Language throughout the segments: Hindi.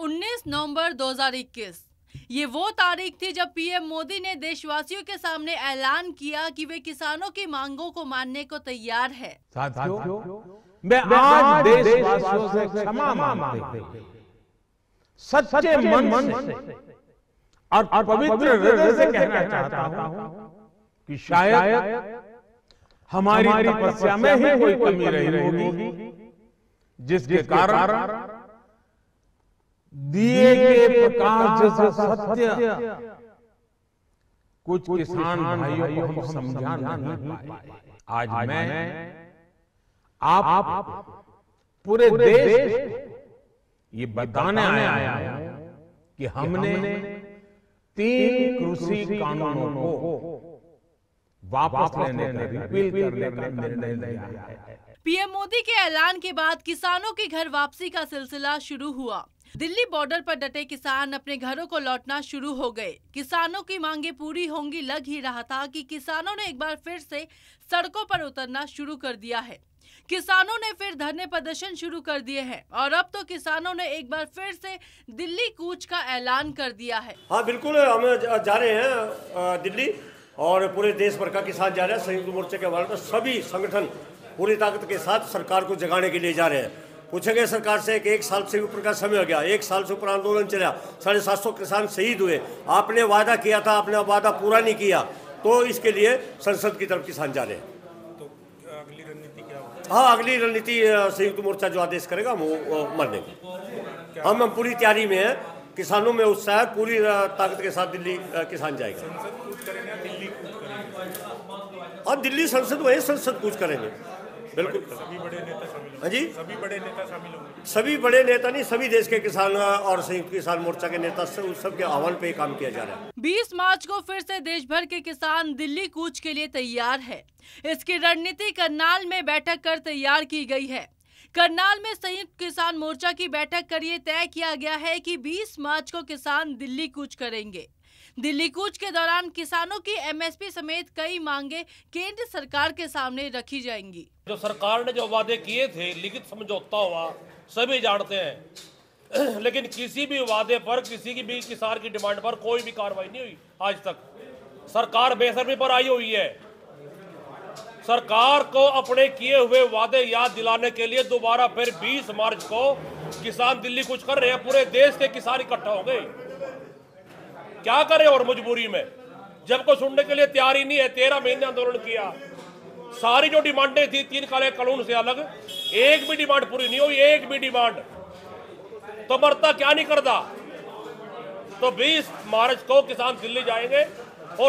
19 नवंबर 2021 ये वो तारीख थी जब पीएम मोदी ने देशवासियों के सामने ऐलान किया कि वे किसानों की मांगों को मानने को तैयार है। साथियों, मैं आज देशवासियों से क्षमा मांगते हुए सच्चे मन से और पवित्र हृदय से कहना चाहता हूं कि शायद हमारी तपस्या में ही कोई कमी रही होगी, जिसके कारण दिए गए प्रकाश जैसा सत्य कुछ किसान भाइयों को हम समझा नहीं पाए। आज मैं आप पूरे देश ये बताने आया हूं कि हमने 3 कृषि कानूनों को वापस लेने का, रिपील करने का निर्णय लिया है। पीएम मोदी के ऐलान के बाद किसानों की घर वापसी का सिलसिला शुरू हुआ। दिल्ली बॉर्डर पर डटे किसान अपने घरों को लौटना शुरू हो गए। किसानों की मांगे पूरी होंगी लग ही रहा था कि किसानों ने एक बार फिर से सड़कों पर उतरना शुरू कर दिया है। किसानों ने फिर धरने प्रदर्शन शुरू कर दिए हैं और अब तो किसानों ने एक बार फिर से दिल्ली कूच का ऐलान कर दिया है। हाँ बिल्कुल, हम जा रहे हैं दिल्ली और पूरे देश भर का किसान जा रहे हैं। संयुक्त मोर्चे के हवाले में सभी संगठन पूरी ताकत के साथ सरकार को जगाने के लिए जा रहे हैं। पूछेंगे सरकार से कि 1 साल से ऊपर का समय हो गया, 1 साल से ऊपर आंदोलन चला, 750 किसान शहीद हुए, आपने वादा किया था, आपने वादा पूरा नहीं किया, तो इसके लिए संसद की तरफ किसान जा रहे हैं। तो अगली रणनीति क्या होगी? हाँ, अगली रणनीति संयुक्त मोर्चा जो आदेश करेगा वो मानेंगे। हम पूरी तैयारी में हैं, किसानों में उत्साह, पूरी ताकत के साथ दिल्ली किसान जाएगा। संसद कूच करेंगे, दिल्ली कूच करेंगे? और दिल्ली संसद वही संसद कूच करेंगे, बिल्कुल। सभी बड़े नेता शामिल होंगे? हाँ जी, सभी बड़े नेता शामिल होंगे? सभी बड़े नेता नहीं, सभी देश के किसान और संयुक्त किसान मोर्चा के नेता से उस सबके आह्वान पे काम किया जा रहा है। 20 मार्च को फिर से देश भर के किसान दिल्ली कूच के लिए तैयार है। इसकी रणनीति करनाल में बैठक कर तैयार की गई है। करनाल में संयुक्त किसान मोर्चा की बैठक कर ये तय किया गया है कि 20 मार्च को किसान दिल्ली कूच करेंगे। दिल्ली कूच के दौरान किसानों की एमएसपी समेत कई मांगे केंद्र सरकार के सामने रखी जाएंगी। जो सरकार ने जो वादे किए थे, लिखित समझौता हुआ, सभी जानते हैं लेकिन किसी भी वादे पर, किसी की भी किसान की डिमांड पर कोई भी कार्रवाई नहीं हुई आज तक। सरकार बेसब्री पर आई हुई है। सरकार को अपने किए हुए वादे याद दिलाने के लिए दोबारा फिर 20 मार्च को किसान दिल्ली कूच कर रहे हैं। पूरे देश के किसान इकट्ठा हो गए, क्या करें और मजबूरी में, जब कोई सुनने के लिए तैयार ही नहीं है। 13 महीने आंदोलन किया, सारी जो डिमांडें थी 3 काले कानून से अलग, एक भी डिमांड पूरी नहीं हुई, एक भी डिमांड। तो मरता क्या नहीं करता। तो 20 मार्च को किसान दिल्ली जाएंगे और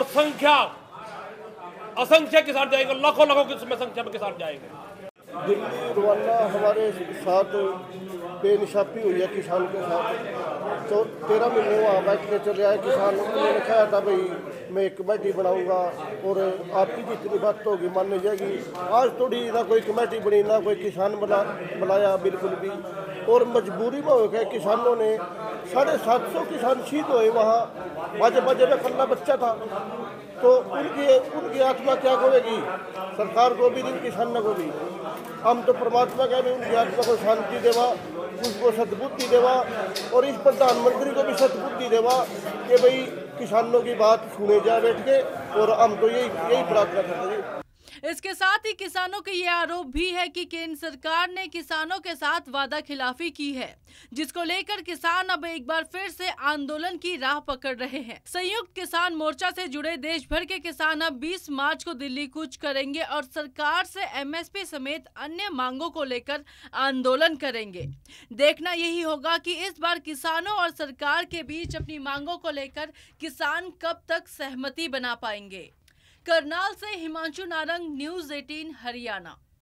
असंख्य किसान जाएंगे, लाखों की संख्या में किसान जाएंगे। दिल्ली रवाना हमारे साथ बेनिशाफी हुई है किसान के साथ। तो 13 महीने वहाँ बैठ के चले आए किसान। उन्होंने कहा था भाई मैं एक कमेटी बनाऊंगा और आपकी जितनी बात होगी मानी जाएगी। आज थोड़ी ना कोई कमेटी बनी, ना कोई किसान बनाया बिल्कुल भी। और मजबूरी में हो गए किसानों ने, 750 किसान शहीद हुए वहाँ। बाजे में कल्ला बच्चा था, तो उनकी आत्मा क्या करेगी? सरकार को भी नहीं, किसानों को भी। हम तो परमात्मा कह रहे उनकी आत्मा को शांति देवा, उसको सद्बुद्धि देवा, और इस प्रधानमंत्री को भी सद्बुद्धि देवा कि भाई किसानों की बात सुने जा बैठ के। और हम तो यही प्रार्थना करते हैं। इसके साथ ही किसानों के ये आरोप भी है कि केंद्र सरकार ने किसानों के साथ वादा खिलाफी की है, जिसको लेकर किसान अब एक बार फिर से आंदोलन की राह पकड़ रहे हैं। संयुक्त किसान मोर्चा से जुड़े देश भर के किसान अब 20 मार्च को दिल्ली कूच करेंगे और सरकार से एमएसपी समेत अन्य मांगों को लेकर आंदोलन करेंगे। देखना यही होगा कि इस बार किसानों और सरकार के बीच अपनी मांगों को लेकर किसान कब तक सहमति बना पाएंगे। करनाल से हिमांशु नारंग, न्यूज़ 18 हरियाणा।